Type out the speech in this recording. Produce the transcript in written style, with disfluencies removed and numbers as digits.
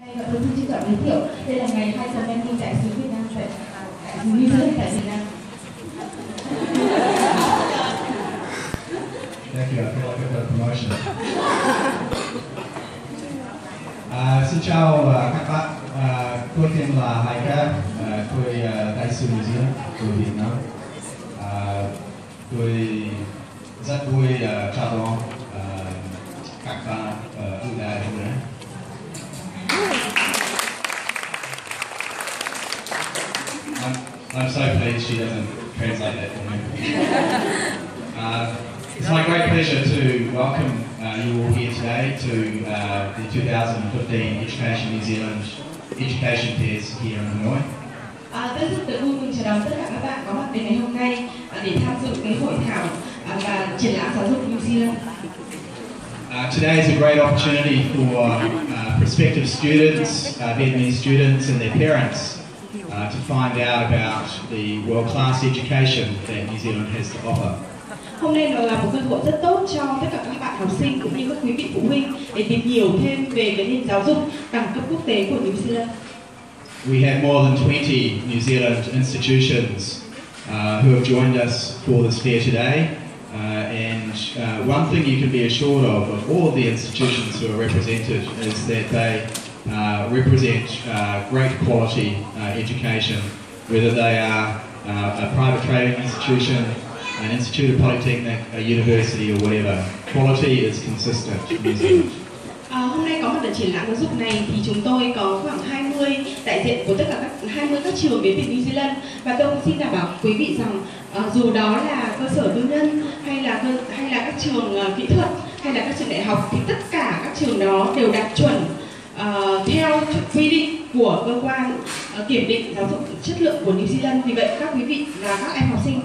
Tôi xin chọn giới thiệu, đây là ngày 2 giờ em đi đại sứ Việt Nam tại New Zealand tại Việt Nam. Thank you. I feel like I've got a promotion. Xin chào các bạn. Tôi tên là Hải Ca. Tôi đại sứ New Zealand của Việt Nam. Tôi rất vui chào đón các bạn ưu đãi hôm nay. I'm so pleased she doesn't translate that for me. It's my great pleasure to welcome you all here today to the 2015 Education New Zealand Education Fairs here in Hanoi. Tôi rất vui mừng chào đón tất cả các bạn có mặt đến ngày hôm nay để tham dự cái hội thảo và triển lãm giáo dục New Zealand. Today is a great opportunity for prospective students, Vietnamese students and their parents to find out about the world-class education that New Zealand has to offer. Hôm nay là một cơ hội rất tốt cho tất cả các bạn học sinh cũng như các quý vị phụ huynh để tìm hiểu thêm về cái nền giáo dục đẳng cấp quốc tế của New Zealand. We have more than 20 New Zealand institutions who have joined us for this fair today. One thing you can be assured of all of the institutions who are represented is that they represent great quality education, whether they are a private training institution, an institute of polytechnic, a university or whatever. Quality is consistent in New Zealand. Hôm nay có mặt ở triển lãm giáo dục này thì chúng tôi có khoảng 20 đại diện của tất cả các trường đến từ New Zealand, và tôi xin đảm bảo quý vị rằng dù đó là cơ sở tư nhân hay là các trường kỹ thuật hay là các trường đại học thì tất cả các trường đó đều đạt chuẩn theo quy định của cơ quan kiểm định giáo dục chất lượng của New Zealand. Vì vậy các quý vị và các em học sinh